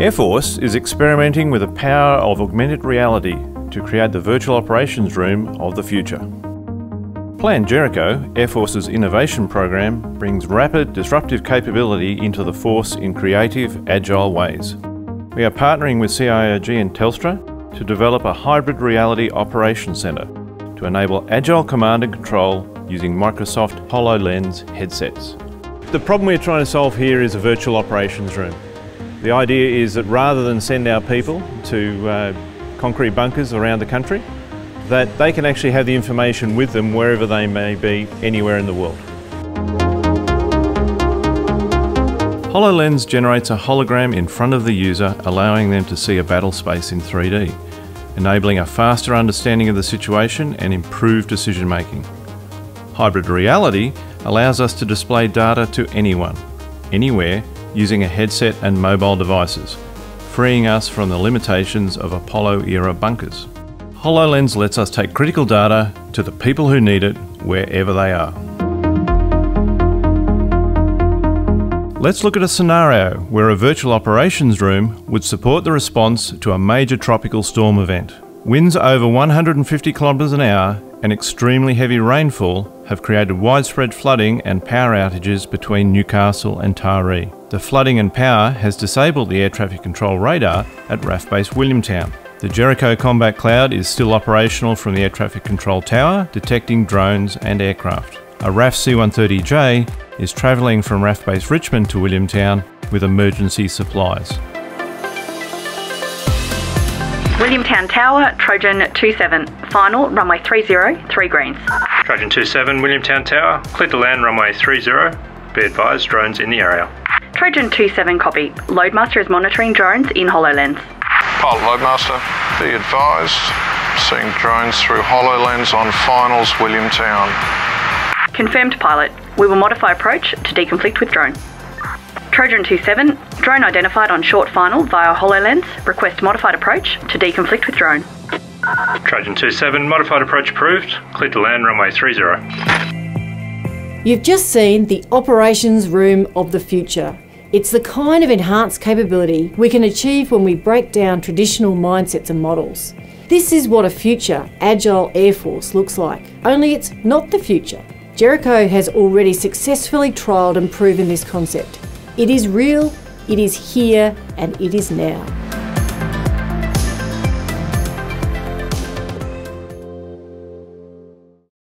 Air Force is experimenting with the power of augmented reality to create the virtual operations room of the future. Plan Jericho, Air Force's innovation program, brings rapid, disruptive capability into the Force in creative, agile ways. We are partnering with CIOG and Telstra to develop a hybrid reality operations centre to enable agile command and control using Microsoft Hololens headsets. The problem we're trying to solve here is a virtual operations room. The idea is that rather than send our people to concrete bunkers around the country, that they can actually have the information with them wherever they may be, anywhere in the world. Hololens generates a hologram in front of the user, allowing them to see a battle space in 3D, enabling a faster understanding of the situation and improved decision making. Hybrid reality allows us to display data to anyone, anywhere, using a headset and mobile devices, freeing us from the limitations of Apollo-era bunkers. HoloLens lets us take critical data to the people who need it, wherever they are. Let's look at a scenario where a virtual operations room would support the response to a major tropical storm event. Winds over 150 km an hour and extremely heavy rainfall have created widespread flooding and power outages between Newcastle and Taree. The flooding and power has disabled the air traffic control radar at RAF Base Williamtown. The Jericho Combat Cloud is still operational from the air traffic control tower, detecting drones and aircraft. A RAF C-130J is travelling from RAF Base Richmond to Williamtown with emergency supplies. Williamtown Tower, Trojan 27, final, runway 30, 3 greens. Trojan 27, Williamtown Tower, clear to land runway 30, be advised drones in the area. Trojan 27, copy. Loadmaster is monitoring drones in HoloLens. Pilot Loadmaster, be advised, seeing drones through HoloLens on finals Williamtown. Confirmed, pilot. We will modify approach to deconflict with drone. Trojan 27, drone identified on short final via HoloLens. Request modified approach to deconflict with drone. Trojan 27, modified approach approved, clear to land runway 30. You've just seen the operations room of the future. It's the kind of enhanced capability we can achieve when we break down traditional mindsets and models. This is what a future agile Air Force looks like, only it's not the future. Jericho has already successfully trialled and proven this concept. It is real, it is here, and it is now.